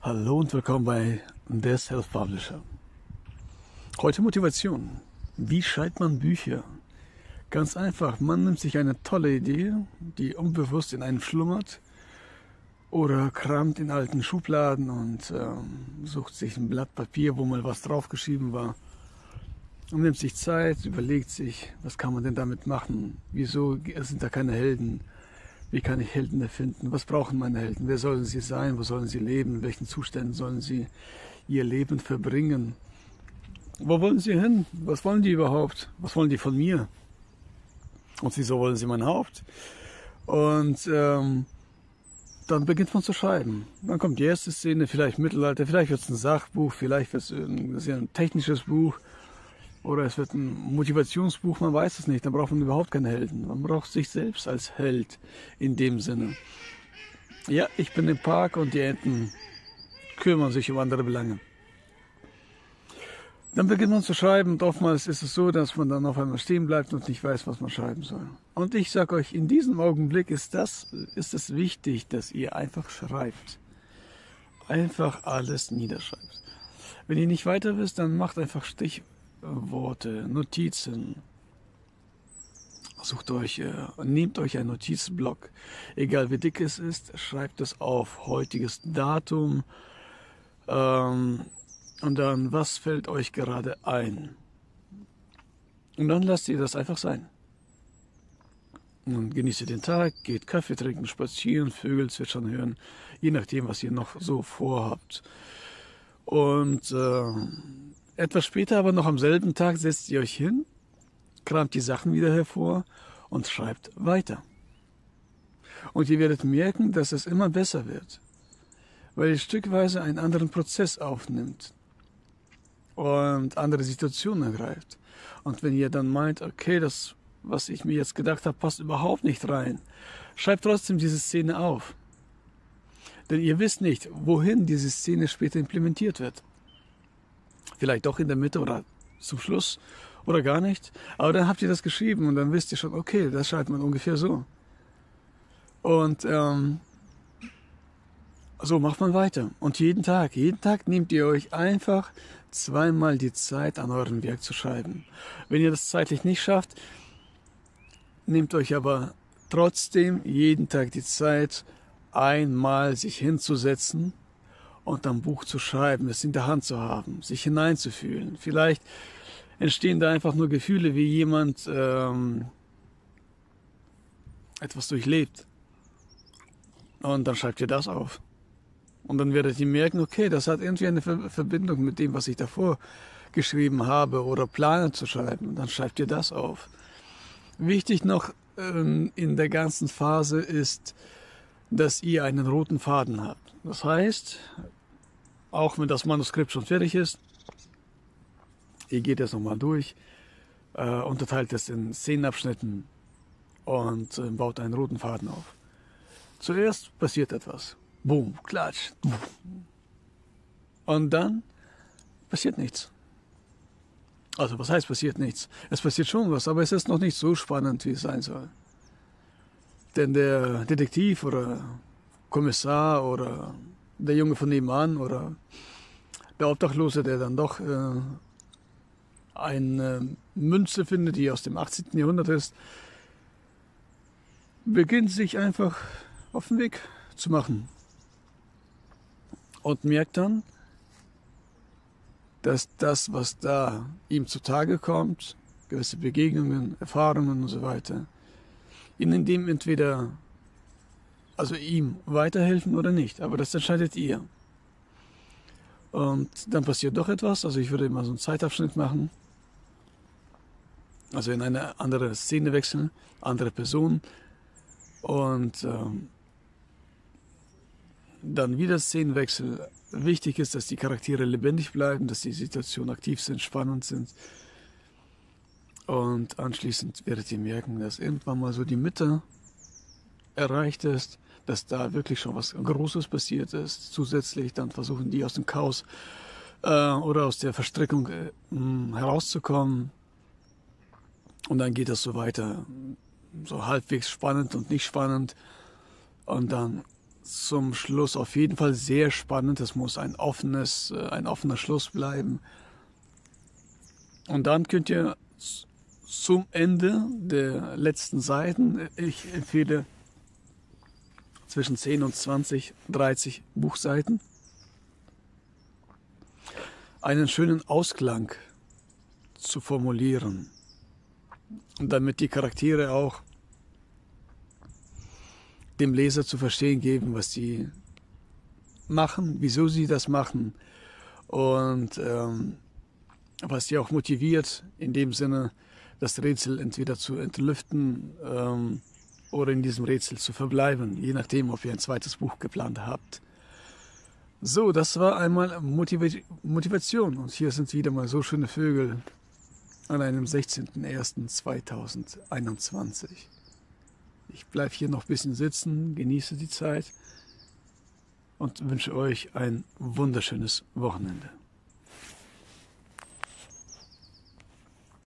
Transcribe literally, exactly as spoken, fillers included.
Hallo und willkommen bei der Self-Publisher. Heute Motivation. Wie schreibt man Bücher? Ganz einfach, man nimmt sich eine tolle Idee, die unbewusst in einem schlummert, oder kramt in alten Schubladen und ähm, sucht sich ein Blatt Papier, wo mal was draufgeschrieben war, und nimmt sich Zeit, überlegt sich, was kann man denn damit machen? Wieso sind da keine Helden? Wie kann ich Helden erfinden? Was brauchen meine Helden? Wer sollen sie sein? Wo sollen sie leben? In welchen Zuständen sollen sie ihr Leben verbringen? Wo wollen sie hin? Was wollen die überhaupt? Was wollen die von mir? Und wieso wollen sie mein Haupt? Und ähm, dann beginnt man zu schreiben. Dann kommt die erste Szene, vielleicht Mittelalter, vielleicht wird es ein Sachbuch, vielleicht wird es ein, ein technisches Buch. Oder es wird ein Motivationsbuch, man weiß es nicht. Dann braucht man überhaupt keinen Helden. Man braucht sich selbst als Held in dem Sinne. Ja, ich bin im Park und die Enten kümmern sich um andere Belange. Dann beginnt man zu schreiben und oftmals ist es so, dass man dann auf einmal stehen bleibt und nicht weiß, was man schreiben soll. Und ich sage euch, in diesem Augenblick ist, das, ist es wichtig, dass ihr einfach schreibt. Einfach alles niederschreibt. Wenn ihr nicht weiter wisst, dann macht einfach Stichworte. Worte, Notizen. Sucht euch, äh, nehmt euch einen Notizblock. Egal wie dick es ist, schreibt es auf. Heutiges Datum. Ähm, und dann, was fällt euch gerade ein? Und dann lasst ihr das einfach sein. Und genießt ihr den Tag, geht Kaffee trinken, spazieren, Vögel zwitschern hören. Je nachdem, was ihr noch so vorhabt. Und äh, etwas später, aber noch am selben Tag, setzt ihr euch hin, kramt die Sachen wieder hervor und schreibt weiter. Und ihr werdet merken, dass es immer besser wird, weil ihr stückweise einen anderen Prozess aufnimmt und andere Situationen ergreift. Und wenn ihr dann meint, okay, das, was ich mir jetzt gedacht habe, passt überhaupt nicht rein, schreibt trotzdem diese Szene auf. Denn ihr wisst nicht, wohin diese Szene später implementiert wird. Vielleicht doch in der Mitte oder zum Schluss oder gar nicht. Aber dann habt ihr das geschrieben und dann wisst ihr schon, okay, das schreibt man ungefähr so. Und ähm, so macht man weiter. Und jeden Tag, jeden Tag nehmt ihr euch einfach zweimal die Zeit, an eurem Werk zu schreiben. Wenn ihr das zeitlich nicht schafft, nehmt euch aber trotzdem jeden Tag die Zeit, einmal sich hinzusetzen und ein Buch zu schreiben, es in der Hand zu haben, sich hineinzufühlen. Vielleicht entstehen da einfach nur Gefühle, wie jemand ähm, etwas durchlebt. Und dann schreibt ihr das auf. Und dann werdet ihr merken, okay, das hat irgendwie eine Ver Verbindung mit dem, was ich davor geschrieben habe oder plane zu schreiben. Und dann schreibt ihr das auf. Wichtig noch ähm, in der ganzen Phase ist, dass ihr einen roten Faden habt. Das heißt, auch wenn das Manuskript schon fertig ist, ihr geht es nochmal durch, äh, unterteilt es in Szenenabschnitten und äh, baut einen roten Faden auf. Zuerst passiert etwas. Boom, klatsch. Und dann passiert nichts. Also was heißt passiert nichts? Es passiert schon was, aber es ist noch nicht so spannend, wie es sein soll. Denn der Detektiv oder Kommissar oder der Junge von nebenan oder der Obdachlose, der dann doch äh, eine Münze findet, die aus dem achtzehnten Jahrhundert ist, beginnt sich einfach auf den Weg zu machen und merkt dann, dass das, was da ihm zutage kommt, gewisse Begegnungen, Erfahrungen und so weiter, ihnen dem entweder, also ihm weiterhelfen oder nicht, aber das entscheidet ihr. Und dann passiert doch etwas, also ich würde immer so einen Zeitabschnitt machen, also in eine andere Szene wechseln, andere Person und ähm, dann wieder Szenenwechsel. Wichtig ist, dass die Charaktere lebendig bleiben, dass die Situationen aktiv sind, spannend sind. Und anschließend werdet ihr merken, dass irgendwann mal so die Mitte erreicht ist, dass da wirklich schon was Großes passiert ist. Zusätzlich dann versuchen die aus dem Chaos äh, oder aus der Verstrickung äh, herauszukommen. Und dann geht das so weiter, so halbwegs spannend und nicht spannend. Und dann zum Schluss auf jeden Fall sehr spannend. Es muss ein offenes, ein offener Schluss bleiben. Und dann könnt ihr zum Ende der letzten Seiten, ich empfehle zwischen zehn und zwanzig, dreißig Buchseiten, einen schönen Ausklang zu formulieren, damit die Charaktere auch dem Leser zu verstehen geben, was sie machen, wieso sie das machen und ähm, was sie auch motiviert, in dem Sinne, das Rätsel entweder zu entlüften ähm, oder in diesem Rätsel zu verbleiben, je nachdem, ob ihr ein zweites Buch geplant habt. So, das war einmal Motiva- Motivation und hier sind wieder mal so schöne Vögel an einem sechzehnten ersten zweitausendeinundzwanzig. Ich bleibe hier noch ein bisschen sitzen, genieße die Zeit und wünsche euch ein wunderschönes Wochenende.